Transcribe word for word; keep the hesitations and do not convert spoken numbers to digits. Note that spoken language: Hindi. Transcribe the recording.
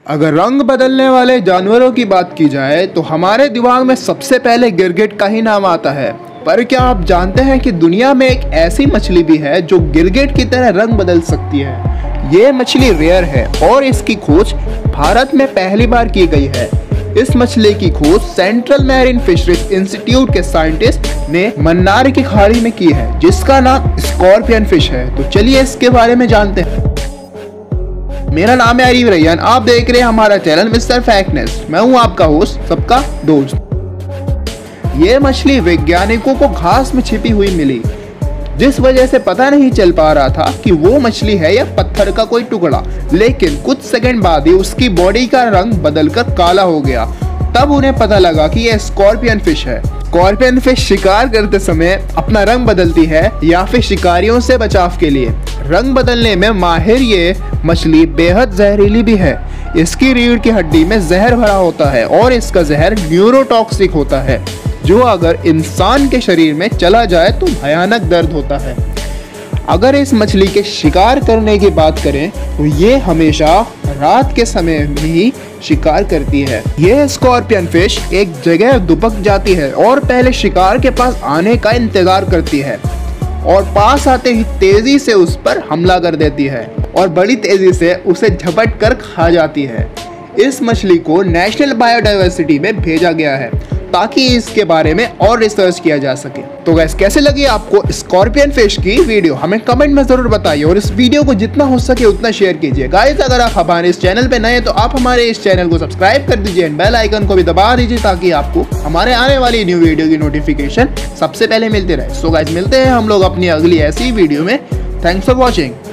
अगर रंग बदलने वाले जानवरों की बात की जाए तो हमारे दिमाग में सबसे पहले गिरगिट का ही नाम आता है। पर क्या आप जानते हैं कि दुनिया में एक ऐसी मछली भी है जो गिरगिट की तरह रंग बदल सकती है। ये मछली रेयर है और इसकी खोज भारत में पहली बार की गई है। इस मछली की खोज सेंट्रल मैरीन फिशरीज इंस्टीट्यूट के साइंटिस्ट ने मन्नार की खाड़ी में की है, जिसका नाम स्कॉर्पियन फिश है। तो चलिए इसके बारे में जानते हैं। मेरा नाम है आरिफ रैयान, आप देख रहे हैं हमारा चैनल मिस्टर फैक्टनेस। मैं हूं आपका होस्ट, सबका दोस्त। ये मछली वैज्ञानिकों को घास में छिपी हुई मिली, जिस वजह से पता नहीं चल पा रहा था कि वो मछली है या पत्थर का कोई टुकड़ा। लेकिन कुछ सेकंड बाद ही उसकी बॉडी का रंग बदलकर काला हो गया। तब उन्हें पता लगा कि यह स्कॉर्पियन फिश है। स्कॉर्पियन फिश शिकार करते समय अपना रंग बदलती है या फिर शिकारियों से बचाव के लिए। रंग बदलने में माहिर ये मछली बेहद जहरीली भी है। इसकी रीढ़ की हड्डी में जहर भरा होता है और इसका जहर न्यूरोटॉक्सिक होता है, जो अगर इंसान के शरीर में चला जाए तो भयानक दर्द होता है। अगर इस मछली के शिकार करने की बात करें तो ये हमेशा रात के समय में ही शिकार करती है। यह स्कॉर्पियन फिश एक जगह दुबक जाती है और पहले शिकार के पास आने का इंतजार करती है और पास आते ही तेजी से उस पर हमला कर देती है और बड़ी तेजी से उसे झपट कर खा जाती है। इस मछली को नेशनल बायोडायवर्सिटी में भेजा गया है ताकि इसके बारे में और रिसर्च किया जा सके। तो गाइस, कैसे लगी आपको स्कॉर्पियन फिश की वीडियो हमें कमेंट में जरूर बताइए और इस वीडियो को जितना हो सके उतना शेयर कीजिए। गाइस, अगर आप हमारे इस चैनल पे नए हैं तो आप हमारे इस चैनल को सब्सक्राइब कर दीजिए एंड बेल आइकन को भी दबा दीजिए ताकि आपको हमारे आने वाली न्यू वीडियो की नोटिफिकेशन सबसे पहले मिलती रहे। सो गाइस, मिलते हैं हम लोग अपनी अगली ऐसी वीडियो में। Thanks for watching.